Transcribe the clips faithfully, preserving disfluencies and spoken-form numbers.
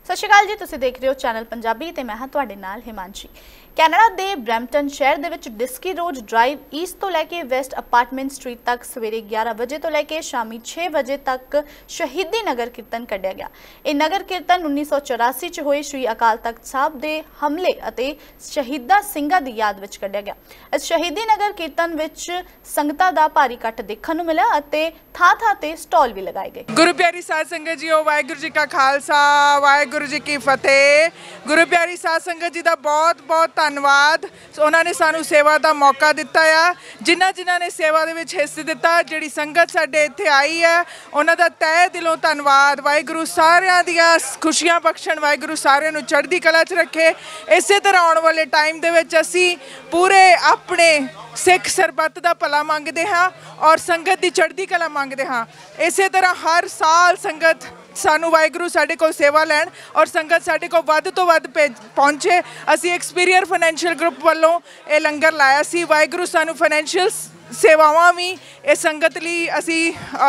सत श्री अकाल जी, तुसीं देख रहे हो चैनल पंजाबी ते मैं हां तुहाडे नाल हिमांशी। कैनेडा दे ब्रैम्पटन शहर दे विच डिस्की रोड ड्राइव ईस्ट तो लैके वैस्ट अपार्टमेंट स्ट्रीट तक सवेरे ग्यारह बजे तो लैके शामी छे बजे तक शहीदी नगर कीर्तन कढ़िया गया। यह नगर कीर्तन उन्नीस सौ चौरासी च होए श्री अकाल तख्त साहब दे हमले अते शहीदा ਸਿੰਘਾਂ दी याद विच कढ़िया गया। इस शहीदी नगर कीर्तन विच संगतां दा भारी इकट्ठ देखण नूं मिलिया अते थां थां ते स्टॉल भी लगाए गए। गुरु प्यारी साध संगत जी, वाहिगुरू जी का खालसा वाहिगुरू जी की फतेह। गुरु प्यारी साध संगत जी का बहुत बहुत धन्यवाद। उन्होंने सानू सेवा का मौका दिता है। जिन्हों जिन्हों ने सेवा दे विच हिस्सा दिता, जिहड़ी संगत साडे इत्थे आई है, उन्हों का तहे दिलों धन्यवाद। वाहिगुरू सारियां दियां खुशियां बख्शण, वाहिगुरू सारियां नूं चढ़दी कला च रखे। इसे तरह आने वाले टाइम दे विच असीं पूरे अपने सिख सरबत का भला मंगते हाँ और संगत की चढ़दी कला मंगते हाँ। इसे तरह हर साल संगत सानू वाहिगुरू साडे कोल सेवा लैण और संगत साडे कोल वध तो वध पहुँचे। असी एक्सपीरियर फाइनैंशियल ग्रुप वालों ये लंगर लाया सी। वाहिगुरू सानू फाइनैंशियल सेवावां भी इस संगत लई असी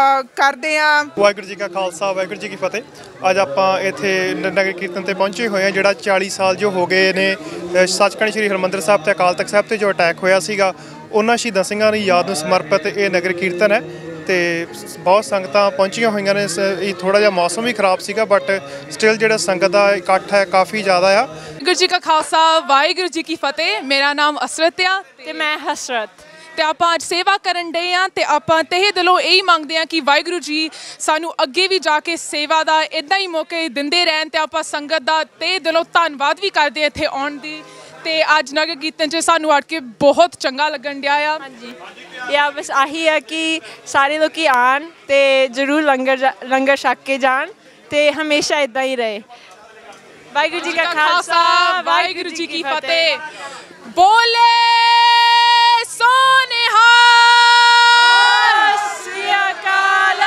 करते हैं। वाहिगुरू जी का खालसा वाहिगुरू जी की फतेह। अज आपां इत्थे नगर कीर्तन ते पहुंचे हुए हैं, जिहड़ा चाली साल जो हो गए ने सचखंड श्री हरमंदर साहब ते अकाल तख्त साहब ते जो अटैक होया सीगा, उन्हां शहीदां ਸਿੰਘਾਂ ਦੀ याद ਨੂੰ समर्पित ये नगर कीर्तन है। तो बहुत संगतां पहुंचिया हुई ने। थोड़ा जिहा मौसम भी खराब सीगा, बट स्टिल जिहड़ा संगत का इकट्ठ है काफ़ी ज़्यादा आ। वाहिगुरू जी का खालसा वाहिगुरू जी की फतेह। मेरा नाम असरत आ ते मैं हसरत। तो आप अज सेवा करन डे हाँ, तो आप तहे दिलों यही मंगते हैं कि वाहिगुरू जी सानू अगे भी जाके सेवा का इदा ही मौके दिंदे रहन। तो आप संगत का तहे दिलों धन्नवाद भी करते हैं इत्थे आउण दी। ते अज नगर कीर्तन च सानू अड़ के बहुत चंगा लगन दिया। हाँ जी, या बस आही है कि सारे लोग आन ते जरूर लंगर लंगर छक के जान ते हमेशा इदा ही रहे। वाहिगुरू जी का खालसा वाहिगुरू जी की फतेह। बोले सोनिहाल श्री अकाल।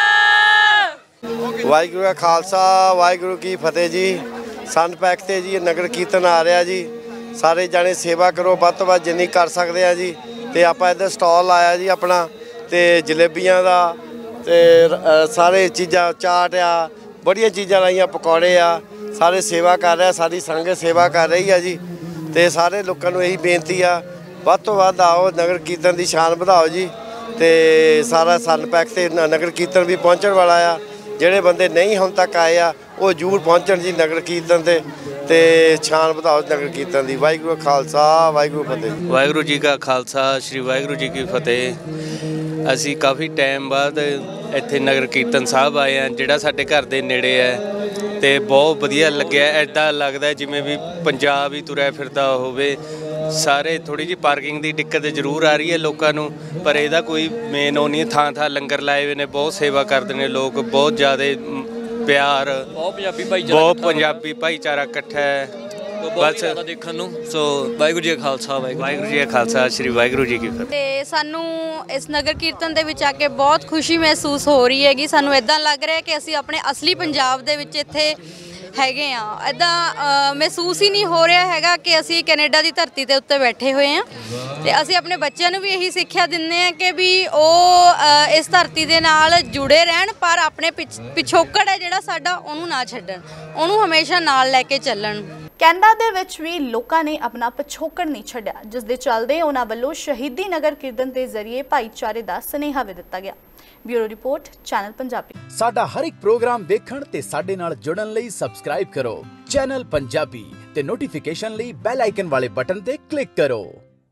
वाहिगुरू का खालसा वाहिगुरू की फतेह जी। सन पैक ते जी नगर कीर्तन आ रहा जी। सारे जाने सेवा करो, वध तो वध जिन्नी कर सकते हैं जी। तो आप इधर स्टॉल लाया जी अपना, तो जलेबियां का ते सारे चीज़ा चाट आ, बड़िया चीज़ा लाइया, पकौड़े आ, सारे सेवा कर रहे, सारी संगत सेवा कर रही है जी। तो सारे लोगों को यही बेनती आ, वध तो वध आओ, नगर कीर्तन की शान बढ़ाओ जी। तो सारा सन पैक से नगर कीर्तन भी पहुँचने वाला आ। ਜਿਹੜੇ ਬੰਦੇ नहीं ਹੁਣ तक आए आ वो जरूर पहुँचण जी नगर कीर्तन से, ते शान ਵਧਾਓ नगर कीर्तन की। वाहिगुरू का खालसा वाहिगुरू फतेह। वाहिगुरू जी का खालसा श्री वाहिगुरू जी की फतेह। असी काफ़ी टाइम बाद इत्थे नगर कीर्तन साहब आए हैं, जिहड़ा साडे घर दे नेड़े है, तो बहुत वधिया लग्गिया। ऐदा लगदा जिवें भी पंजाब ही तुरिया फिरदा होवे। सारे थोड़ी जी पार्किंग की दिक्कत जरूर आ रही है लोगों को, पर यदा कोई मेन वो नहीं। थां थां लंगर लाए हुए ने, बहुत सेवा करते हैं लोग, बहुत ज़्यादा प्यार, बहुत पंजाबी भाईचारा बहुत पंजाबी भाईचारा इकट्ठा है बस देखने नूं। सो वाहिगुरू जी का खालसा वाहिगुरू जी का खालसा श्री वाहिगुरू जी की फतेह। सानू इस नगर कीर्तन दे विच आके बहुत खुशी महसूस हो रही हैगी। सानू इदां लग रहा है कि असीं अपने असली पंजाब दे विच इत्थे हैगे आ। इदा महसूस ही नहीं हो रहा हैगा कि असी कैनेडा की धरती के उत्ते बैठे हुए हैं। तो असी अपने बच्चों को भी यही सिक्ख्या दिंदे हैं कि भी वो इस धरती के नाल जुड़े रहन, पर अपने पिछ पिछोकड़ है जिहड़ा साडा उहनूं ना छड्डण, उहनूं हमेशा नाल लैके चलण। कैनेडा दे विच भी लोकां ने अपना पिछोकड़ नहीं छड्डिया, जिस दे चलदे उन्हां वल्लों शहीदी नगर कीर्तन के जरिए भाईचारे का सुनेहा भी दिता गया। Bureau report channel Punjabi. साडा हर एक प्रोग्राम देखण ते साडे नाल जुड़न लई सबसक्राइब करो चैनल पंजाबी ते नोटिफिकेशन लई बेल आइकन वाले बटन ते क्लिक करो।